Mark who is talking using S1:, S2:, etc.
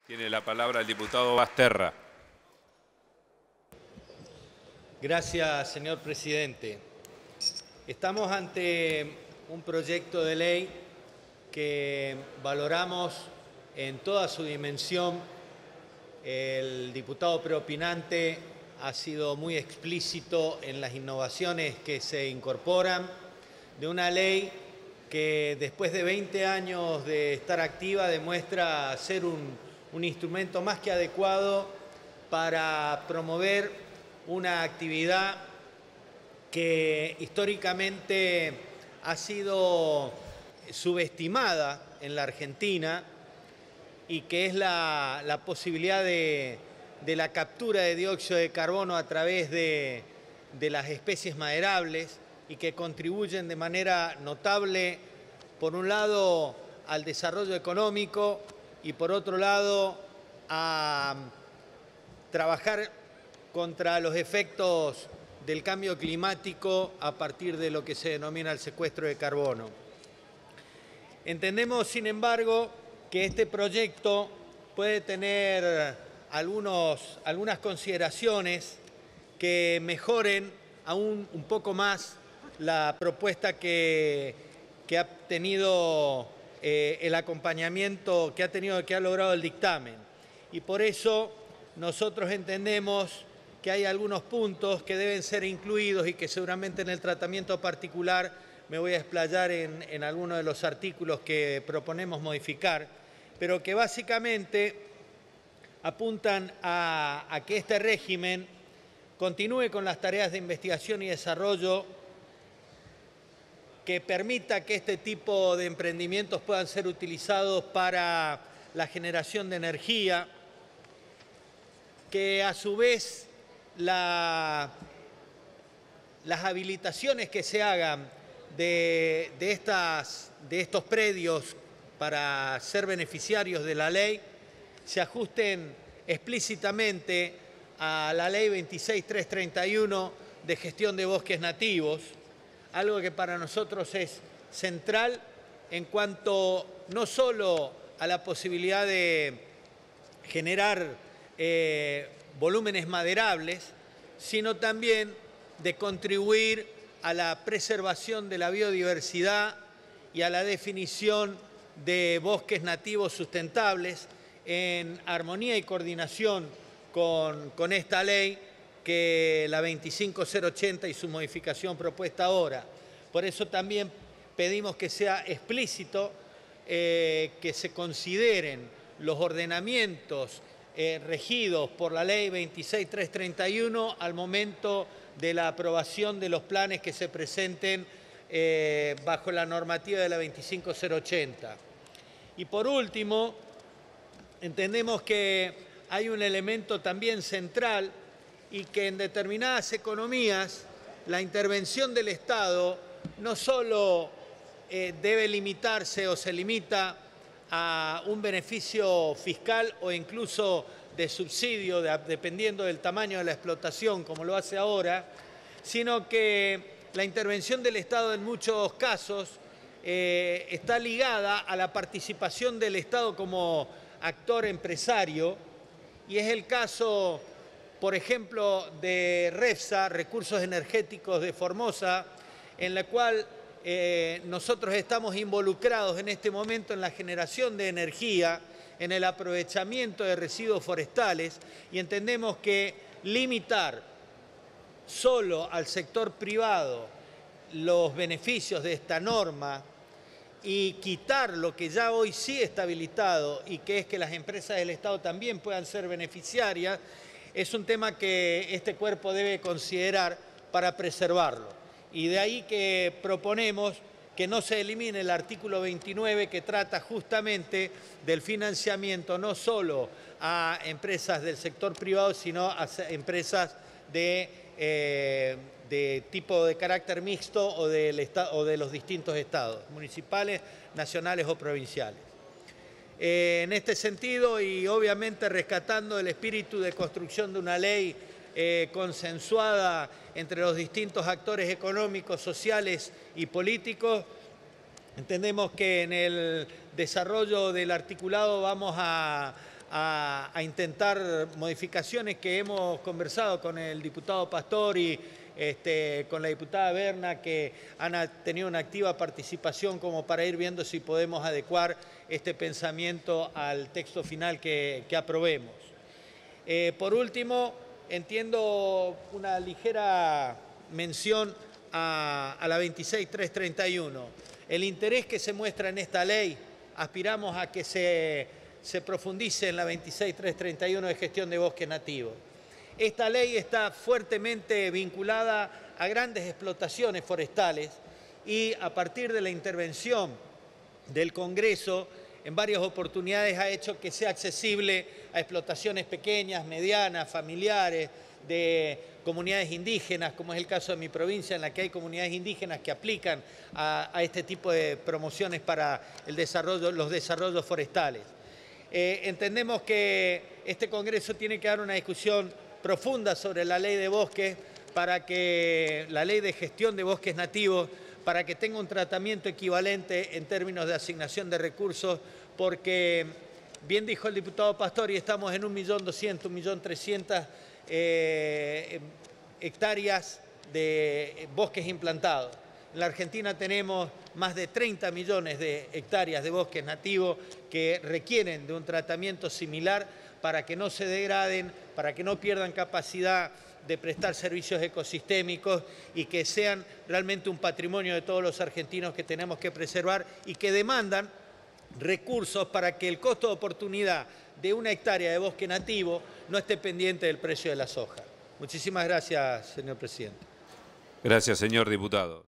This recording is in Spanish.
S1: Tiene la palabra el diputado Basterra.
S2: Gracias, señor presidente. Estamos ante un proyecto de ley que valoramos en toda su dimensión. El diputado preopinante ha sido muy explícito en las innovaciones que se incorporan de una ley que después de 20 años de estar activa demuestra ser un instrumento más que adecuado para promover una actividad que históricamente ha sido subestimada en la Argentina y que es la posibilidad de la captura de dióxido de carbono a través de las especies maderables y que contribuyen de manera notable, por un lado, al desarrollo económico y por otro lado, a trabajar contra los efectos del cambio climático a partir de lo que se denomina el secuestro de carbono. Entendemos, sin embargo, que este proyecto puede tener algunas consideraciones que mejoren aún un poco más la propuesta que ha tenido el acompañamiento, que ha logrado el dictamen. Y por eso nosotros entendemos que hay algunos puntos que deben ser incluidos y que seguramente en el tratamiento particular me voy a explayar en algunos de los artículos que proponemos modificar, pero que básicamente apuntan a que este régimen continúe con las tareas de investigación y desarrollo, que permita que este tipo de emprendimientos puedan ser utilizados para la generación de energía, que a su vez las habilitaciones que se hagan de estos predios para ser beneficiarios de la ley se ajusten explícitamente a la ley 26.331 de gestión de bosques nativos, algo que para nosotros es central en cuanto no solo a la posibilidad de generar volúmenes maderables, sino también de contribuir a la preservación de la biodiversidad y a la definición de bosques nativos sustentables en armonía y coordinación con esta ley, que la 25080 y su modificación propuesta ahora. Por eso también pedimos que sea explícito, que se consideren los ordenamientos regidos por la ley 26331 al momento de la aprobación de los planes que se presenten bajo la normativa de la 25080. Y por último, entendemos que hay un elemento también central y que en determinadas economías la intervención del Estado no solo debe limitarse o se limita a un beneficio fiscal o incluso de subsidio, dependiendo del tamaño de la explotación, como lo hace ahora, sino que la intervención del Estado en muchos casos está ligada a la participación del Estado como actor empresario, y es el caso, por ejemplo, de REFSA, Recursos Energéticos de Formosa, en la cual nosotros estamos involucrados en este momento en la generación de energía, en el aprovechamiento de residuos forestales, y entendemos que limitar solo al sector privado los beneficios de esta norma y quitar lo que ya hoy sí está habilitado y que es que las empresas del Estado también puedan ser beneficiarias, es un tema que este cuerpo debe considerar para preservarlo. Y de ahí que proponemos que no se elimine el artículo 29, que trata justamente del financiamiento no solo a empresas del sector privado, sino a empresas de tipo de carácter mixto o de los distintos estados, municipales, nacionales o provinciales. En este sentido, y obviamente rescatando el espíritu de construcción de una ley consensuada entre los distintos actores económicos, sociales y políticos, entendemos que en el desarrollo del articulado vamos a a intentar modificaciones que hemos conversado con el diputado Pastori, con la diputada Berna, que han tenido una activa participación como para ir viendo si podemos adecuar este pensamiento al texto final que aprobemos. Por último, entiendo una ligera mención a la 26331. El interés que se muestra en esta ley, aspiramos a que se profundice en la 26331 de gestión de bosques nativos. Esta ley está fuertemente vinculada a grandes explotaciones forestales y a partir de la intervención del Congreso en varias oportunidades ha hecho que sea accesible a explotaciones pequeñas, medianas, familiares, de comunidades indígenas, como es el caso de mi provincia, en la que hay comunidades indígenas que aplican a este tipo de promociones para los desarrollos forestales. Entendemos que este Congreso tiene que dar una discusión profunda sobre la ley de bosques, para que la ley de gestión de bosques nativos, para que tenga un tratamiento equivalente en términos de asignación de recursos, porque, bien dijo el diputado Pastori, estamos en 1.200.000, 1.300.000 hectáreas de bosques implantados. En la Argentina tenemos más de 30 millones de hectáreas de bosques nativos que requieren de un tratamiento similar para que no se degraden, para que no pierdan capacidad de prestar servicios ecosistémicos y que sean realmente un patrimonio de todos los argentinos que tenemos que preservar y que demandan recursos para que el costo de oportunidad de una hectárea de bosque nativo no esté pendiente del precio de la soja. Muchísimas gracias, señor presidente.
S1: Gracias, señor diputado.